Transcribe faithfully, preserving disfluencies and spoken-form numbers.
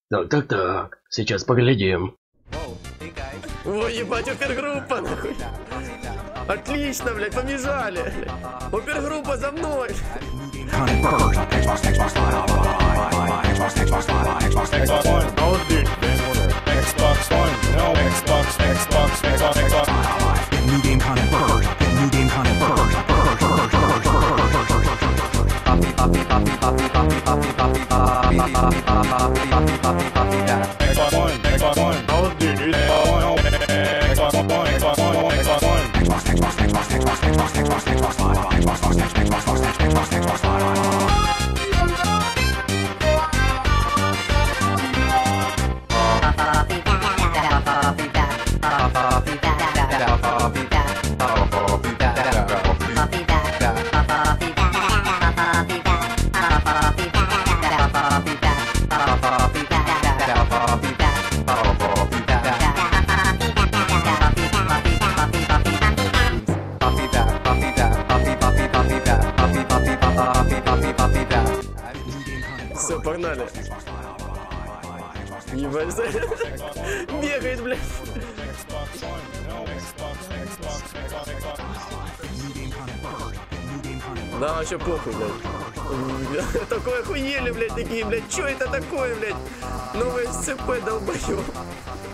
Так, так, так. Сейчас поглядим. Ой, ебать, опергруппа, нахуй. Отлично, блядь, побежали. Опергруппа за мной. Xbox One, no Xbox, Xbox, Xbox, Xbox. Get new game content first. Get new game content first. First, first, first, first, first, first, first. Poppy, poppy, poppy, poppy, poppy, poppy, poppy, poppy, poppy, poppy, poppy, poppy, poppy, poppy, yeah. Xbox One, Xbox One, Call of Duty, Xbox One, Xbox One, Xbox One, Xbox, Xbox, Xbox, Xbox, Xbox, Xbox, Xbox Live, Xbox, Xbox, Xbox, Xbox, Xbox Live. Все, погнали. Ебать, бегает, блядь. Да, вообще похуй, блядь. Такое охуели, блядь, такие, блядь. Чё это такое, блядь? Новое СЦП, долбоёб.